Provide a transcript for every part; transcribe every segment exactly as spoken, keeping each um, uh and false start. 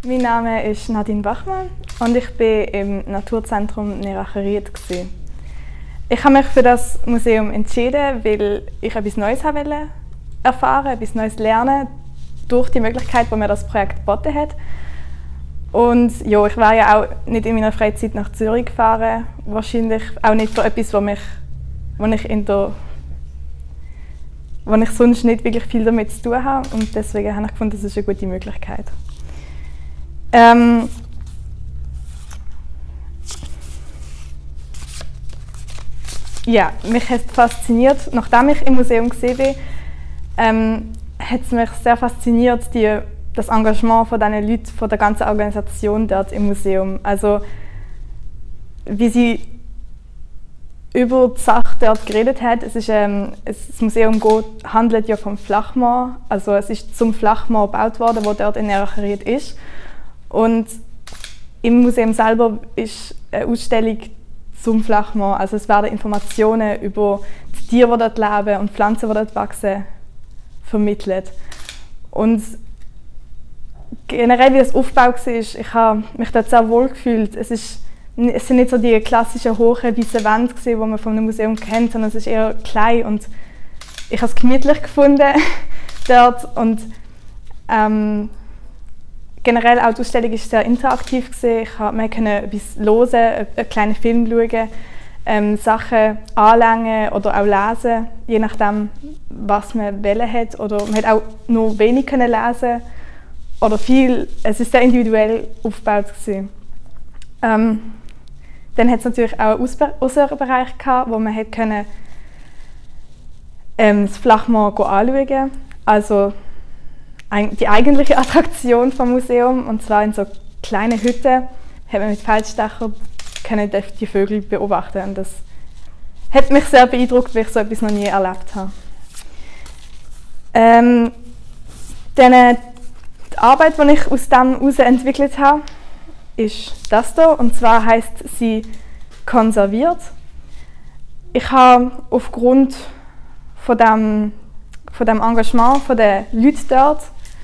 Mein Name ist Nadine Bachmann und ich war im Naturzentrum Neracheriet. Ich habe mich für das Museum entschieden, weil ich etwas Neues wollte erfahren, etwas Neues lernen, durch die Möglichkeit, die mir das Projekt geboten hat. Und ja, ich wäre ja auch nicht in meiner Freizeit nach Zürich gefahren, wahrscheinlich auch nicht für etwas, wo, mich, wo, ich in der, wo ich sonst nicht wirklich viel damit zu tun habe. Und deswegen habe ich gefunden, das ist eine gute Möglichkeit. Ähm, ja, mich hat es fasziniert, nachdem ich im Museum gesehen bin, ähm, hat es mich sehr fasziniert, die, das Engagement von diesen Leuten, von der ganzen Organisation dort im Museum. Also, wie sie über die Sache dort geredet hat. Es ist, ähm, das Museum geht, handelt ja vom Flachmoor, also es ist zum Flachmoor gebaut worden, wo dort in Neracheriet ist. Und im Museum selber ist eine Ausstellung zum Flachmoor. Also es werden Informationen über die Tiere, die dort leben und Pflanzen, die dort wachsen, vermittelt. Und generell, wie das Aufbau war, ich habe mich dort sehr wohl gefühlt. Es, ist, es sind nicht so die klassischen hohen weißen Wände, die man von einem Museum kennt, sondern es ist eher klein und ich habe es gemütlich gefunden dort. Und, ähm, generell auch die Ausstellung war sehr interaktiv. Ich konnte etwas hören, einen kleinen Film schauen, ähm, Sachen anlängen oder auch lesen, je nachdem, was man wollen hat. Oder man hat auch nur wenig lesen oder viel. Es war sehr individuell aufgebaut. Ähm, dann hat es natürlich auch einen Ausbereich gehabt, wo man konnte, ähm, das Flachmoor anschauen konnte. Also, die eigentliche Attraktion vom Museum, und zwar in so kleinen Hütten, hat man mit Feldstecher die Vögel beobachten. Und das hat mich sehr beeindruckt, weil ich so etwas noch nie erlebt habe. Ähm, dann, die Arbeit, die ich aus dem heraus entwickelt habe, ist das hier, und zwar heisst sie konserviert. Ich habe aufgrund von dem, von dem Engagement der Leute dort,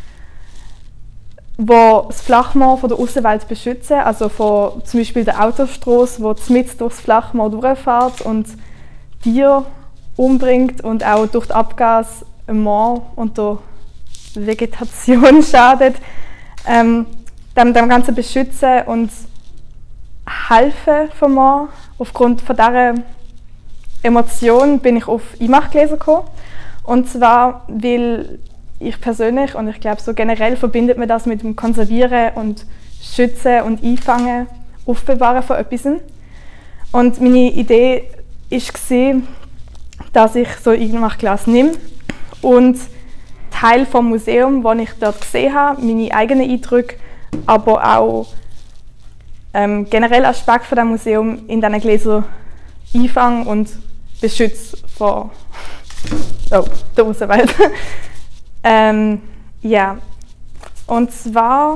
die das Flachmoor von der Aussenwelt beschützen, also von zum Beispiel der Autostrasse, die mitten durchs Flachmoor durchfährt und Tiere umbringt und auch durch die Abgase im Moor und der Vegetation schadet, ähm, dem, dem Ganzen beschützen und helfen vom Moor. Aufgrund von dieser Emotion bin ich auf I M A C-Gläser gekommen. Und zwar, weil ich persönlich und ich glaube so generell verbindet man das mit dem Konservieren und Schützen und Einfangen, Aufbewahren von etwas. Und meine Idee war, dass ich so I M A C-Glas nehme und Teil vom Museum, das ich dort gesehen habe, meine eigenen Eindrücke, aber auch ähm, generell Aspekte von dem Museum in diesen Gläsern einfange und beschütze vor oh, der Außenwelt. ähm, ja, und zwar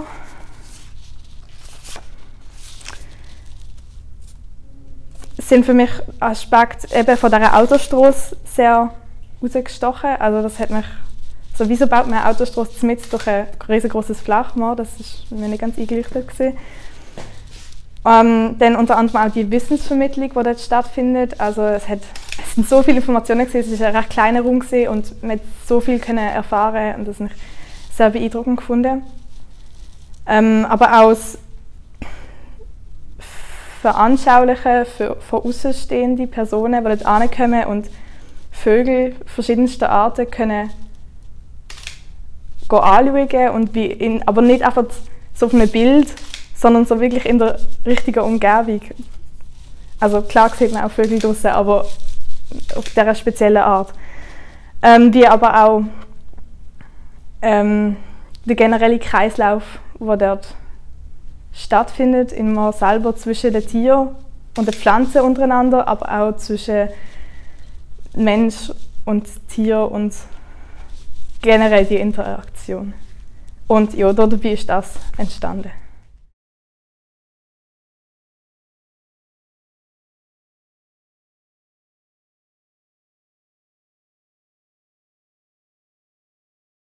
sind für mich Aspekte eben von dieser Autostrasse sehr rausgestochen. Also das hat mich, so wieso baut man eine Autostrasse mitten durch ein riesengroßes Flachmoor, das war mir nicht ganz eingeleuchtet gewesen. Ähm, dann unter anderem auch die Wissensvermittlung, die dort stattfindet. Also es, hat, es sind so viele Informationen gewesen, es war ein recht kleiner Raum gewesen und man konnte so viel können erfahren und das habe ich sehr beeindruckend gefunden. Ähm, aber auch das Veranschaulichen für, für außenstehende Personen, die dort ankommen und Vögel verschiedenster Arten können anschauen, und wie in, aber nicht einfach so auf einem Bild, sondern so wirklich in der richtigen Umgebung. Also klar sieht man auch Vögel draussen, aber auf dieser speziellen Art. Ähm, wie aber auch ähm, der generelle Kreislauf, der dort stattfindet, immer selber zwischen den Tieren und den Pflanzen untereinander, aber auch zwischen Mensch und Tier und generell die Interaktion. Und ja, dabei ist das entstanden.